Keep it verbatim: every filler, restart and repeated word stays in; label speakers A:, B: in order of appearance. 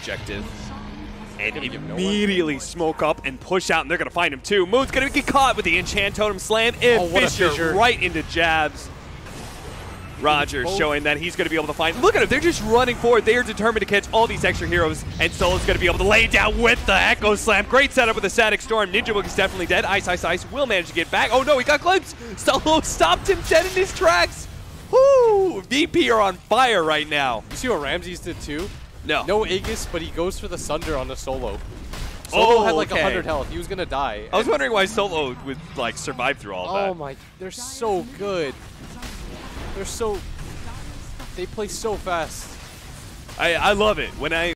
A: objective. And immediately smoke up and push out, and they're going to find him too. Moon's going to get caught with the enchant totem slam, and
B: oh, what
A: Fissure,
B: a Fissure
A: right into jabs. Roger showing that he's going to be able to find. Look at him, they're just running forward. They are determined to catch all these extra heroes, and Solo's going to be able to lay down with the Echo Slam. Great setup with the Static Storm. Ninja Book is definitely dead. Ice, Ice, Ice will manage to get back. Oh no, he got glimpsed. Solo stopped him dead in his tracks. Woo! V P are on fire right now.
B: You see what Ramses did too?
A: No.
B: No Aegis, but he goes for the Sunder on the Solo. Solo
A: oh,
B: had like
A: okay.
B: one hundred health. He was going to die.
A: I was wondering why Solo would like survive through all of that.
B: Oh my, they're so good. They're so, they play so fast.
A: I, I love it. When I